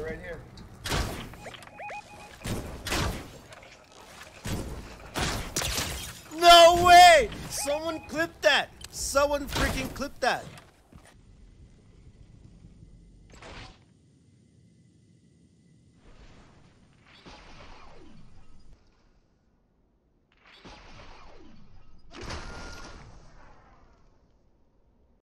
right here. No way! Someone clipped that! Someone freaking clipped that!